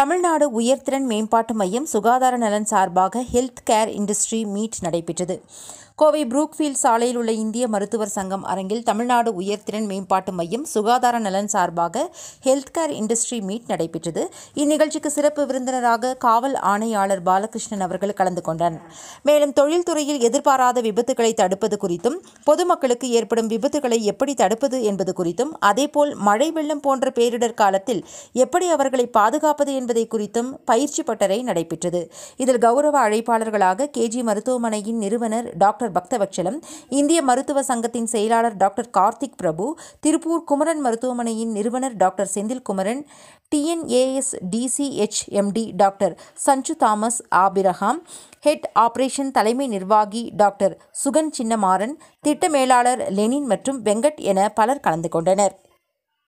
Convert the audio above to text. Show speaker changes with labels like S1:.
S1: தமிழ்நாடு உயர்திறன் மேம்பாட்டு மையம் சுகாதார நலன் சார்பாக ஹெல்த் கேர் இண்டஸ்ட்ரி மீட் நடைபெற்றது. கோவை புரூக்ஃபீல்ட் சாலையில் உள்ள இந்திய மருத்துவர் சங்கம் அரங்கில் தமிழ்நாடு உயர்திறன் மேம்பாட்டு மையம் சுகாதார நலன் சார்பாக ஹெல்த் கேர் இண்டஸ்ட்ரி மீட் நடைபெற்றது. இந்நிகழ்ச்சிக்கு சிறப்பு விருந்தினராக காவல் ஆணையாளர் பாலகிருஷ்ணன் அவர்கள் கலந்து கொண்டார். மேலும் தொழில்துறையில் எதிர்பாராத விபத்துகளை தடுப்பது குறித்தும், பொதுமக்களுக்கு ஏற்படும் விபத்துகளை எப்படி தடுப்பது என்பது குறித்தும், அதேபோல் மழை வெள்ளம் போன்ற பேரிடர் காலத்தில் எப்படி அவர்களை பாதுகாப்பது என்பதை குறித்தும் பயிற்சி பட்டறை நடைபெற்றது. இதில் கௌரவ அழைப்பாளர்களாக கேஜி மருத்துவமனையின் நிறுவனர் டாக்டர் பக்தவச்சலம், இந்திய மருத்துவ சங்கத்தின் செயலாளர் டாக்டர் கார்த்திக் பிரபு, திருப்பூர் குமரன் மருத்துவமனையின் நிறுவனர் doctor Senthil Kumaran, TNAS DCHMT doctor Sanju Thomas Abraham, head operation தலைமை நிர்வாகி டாக்டர் சுகன் சின்னமாறன், திட்ட மேலாளர் லெனின் மற்றும் வெங்கட் என பலர் கலந்து கொண்டனர்.